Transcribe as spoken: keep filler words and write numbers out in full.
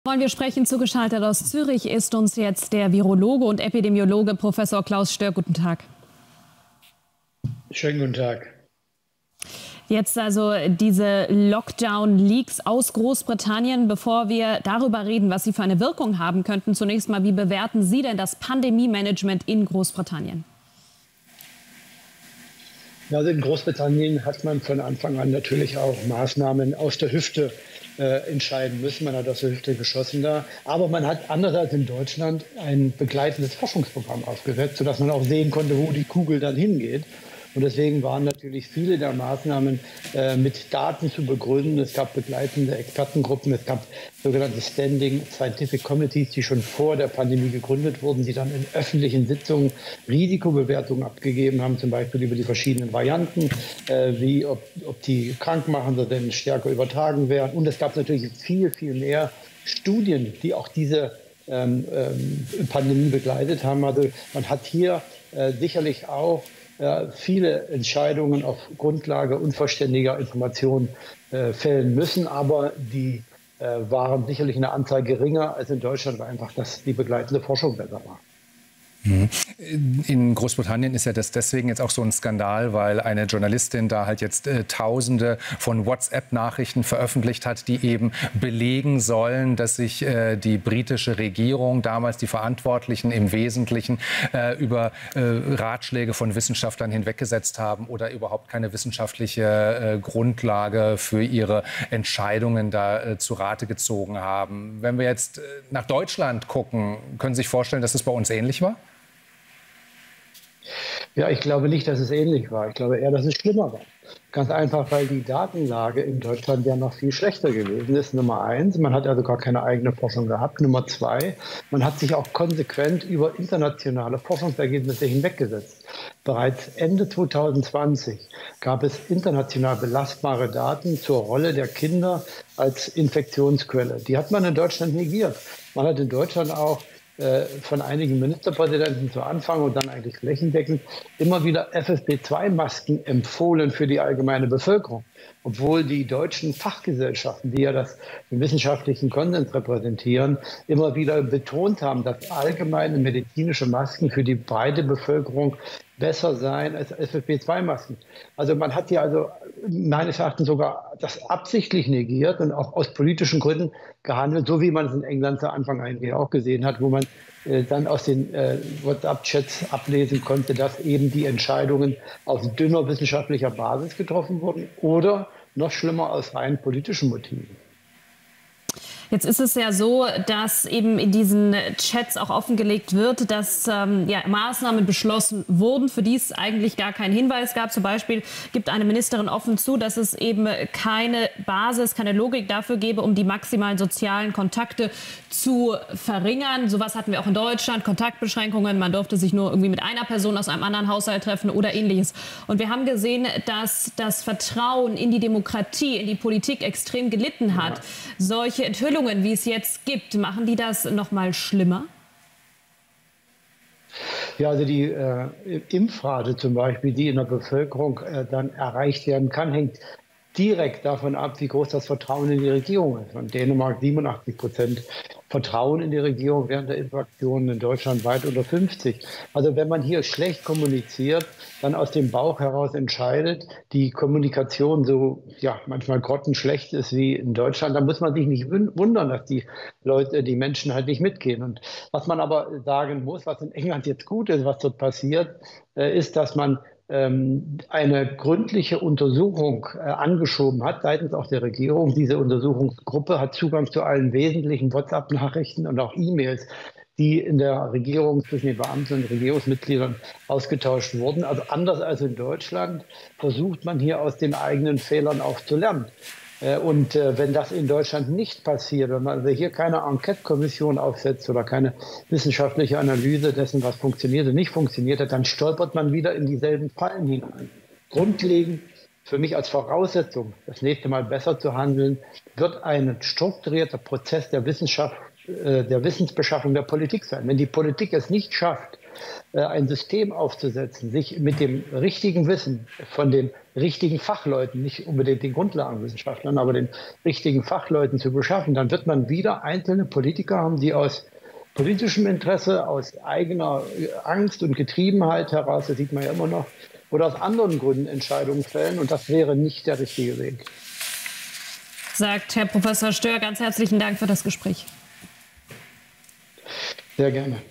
Wollen wir sprechen, zugeschaltet aus Zürich ist uns jetzt der Virologe und Epidemiologe Professor Klaus Stör. Guten Tag. Schönen guten Tag. Jetzt also diese Lockdown-Leaks aus Großbritannien. Bevor wir darüber reden, was sie für eine Wirkung haben könnten, zunächst mal, wie bewerten Sie denn das Pandemie-Management in Großbritannien? Also in Großbritannien hat man von Anfang an natürlich auch Maßnahmen aus der Hüfte äh, entscheiden müssen. Man hat aus der Hüfte geschossen da. Aber man hat anders als in Deutschland ein begleitendes Forschungsprogramm aufgesetzt, sodass man auch sehen konnte, wo die Kugel dann hingeht. Und deswegen waren natürlich viele der Maßnahmen äh, mit Daten zu begründen. Es gab begleitende Expertengruppen, es gab sogenannte Standing Scientific Committees, die schon vor der Pandemie gegründet wurden, die dann in öffentlichen Sitzungen Risikobewertungen abgegeben haben, zum Beispiel über die verschiedenen Varianten, äh, wie ob, ob die Krankmachende denn stärker übertragen werden. Und es gab natürlich viel, viel mehr Studien, die auch diese ähm, ähm, Pandemie begleitet haben. Also man hat hier äh, sicherlich auch viele Entscheidungen auf Grundlage unvollständiger Informationen äh, fällen müssen. Aber die äh, waren sicherlich in der Anzahl geringer als in Deutschland, weil einfach das, die begleitende Forschung besser war. In Großbritannien ist ja das deswegen jetzt auch so ein Skandal, weil eine Journalistin da halt jetzt äh, Tausende von WhatsApp-Nachrichten veröffentlicht hat, die eben belegen sollen, dass sich äh, die britische Regierung, damals die Verantwortlichen im Wesentlichen äh, über äh, Ratschläge von Wissenschaftlern hinweggesetzt haben oder überhaupt keine wissenschaftliche äh, Grundlage für ihre Entscheidungen da äh, zu Rate gezogen haben. Wenn wir jetzt äh, nach Deutschland gucken, können Sie sich vorstellen, dass es bei uns ähnlich war? Ja, ich glaube nicht, dass es ähnlich war. Ich glaube eher, dass es schlimmer war. Ganz einfach, weil die Datenlage in Deutschland ja noch viel schlechter gewesen ist. Nummer eins, man hat also gar keine eigene Forschung gehabt. Nummer zwei, man hat sich auch konsequent über internationale Forschungsergebnisse hinweggesetzt. Bereits Ende zweitausendzwanzig gab es international belastbare Daten zur Rolle der Kinder als Infektionsquelle. Die hat man in Deutschland negiert. Man hat in Deutschland auch von einigen Ministerpräsidenten zu Anfang und dann eigentlich flächendeckend immer wieder F F P zwei Masken empfohlen für die allgemeine Bevölkerung. Obwohl die deutschen Fachgesellschaften, die ja das den wissenschaftlichen Konsens repräsentieren, immer wieder betont haben, dass allgemeine medizinische Masken für die breite Bevölkerung besser seien als F F P zwei Masken. Also man hat hier also meines Erachtens sogar das absichtlich negiert und auch aus politischen Gründen gehandelt, so wie man es in England zu Anfang eigentlich auch gesehen hat, wo man äh, dann aus den äh, WhatsApp-Chats ablesen konnte, dass eben die Entscheidungen auf dünner wissenschaftlicher Basis getroffen wurden oder noch schlimmer aus rein politischen Motiven. Jetzt ist es ja so, dass eben in diesen Chats auch offengelegt wird, dass ähm, ja, Maßnahmen beschlossen wurden, für die es eigentlich gar keinen Hinweis gab. Zum Beispiel gibt eine Ministerin offen zu, dass es eben keine Basis, keine Logik dafür gäbe, um die maximalen sozialen Kontakte zu verringern. Sowas hatten wir auch in Deutschland, Kontaktbeschränkungen. Man durfte sich nur irgendwie mit einer Person aus einem anderen Haushalt treffen oder Ähnliches. Und wir haben gesehen, dass das Vertrauen in die Demokratie, in die Politik extrem gelitten hat. Ja. Solche Enthüllungen, wie es jetzt gibt, machen die das noch mal schlimmer? Ja, also die äh, Impfrate zum Beispiel, die in der Bevölkerung äh, dann erreicht werden kann, hängt direkt davon ab, wie groß das Vertrauen in die Regierung ist. In Dänemark siebenundachtzig Prozent Vertrauen in die Regierung während der Impfaktionen, in Deutschland weit unter fünfzig. Also wenn man hier schlecht kommuniziert, dann aus dem Bauch heraus entscheidet, die Kommunikation so ja manchmal grottenschlecht ist wie in Deutschland, dann muss man sich nicht wundern, dass die Leute, die Menschen halt nicht mitgehen. Und was man aber sagen muss, was in England jetzt gut ist, was dort passiert, ist, dass man eine gründliche Untersuchung äh, angeschoben hat, seitens auch der Regierung. Diese Untersuchungsgruppe hat Zugang zu allen wesentlichen WhatsApp-Nachrichten und auch E-Mails, die in der Regierung zwischen den Beamten und Regierungsmitgliedern ausgetauscht wurden. Also anders als in Deutschland versucht man hier aus den eigenen Fehlern auch zu lernen. Und äh, wenn das in Deutschland nicht passiert, wenn man also hier keine Enquete-Kommission aufsetzt oder keine wissenschaftliche Analyse dessen, was funktioniert und nicht funktioniert hat, dann stolpert man wieder in dieselben Fallen hinein. Grundlegend für mich als Voraussetzung, das nächste Mal besser zu handeln, wird ein strukturierter Prozess der Wissenschaft, äh, der Wissensbeschaffung der Politik sein. Wenn die Politik es nicht schafft, ein System aufzusetzen, sich mit dem richtigen Wissen von den richtigen Fachleuten, nicht unbedingt den Grundlagenwissenschaftlern, aber den richtigen Fachleuten zu beschaffen, dann wird man wieder einzelne Politiker haben, die aus politischem Interesse, aus eigener Angst und Getriebenheit heraus, das sieht man ja immer noch, oder aus anderen Gründen Entscheidungen fällen. Und das wäre nicht der richtige Weg. Sagt Herr Professor Stör, ganz herzlichen Dank für das Gespräch. Sehr gerne.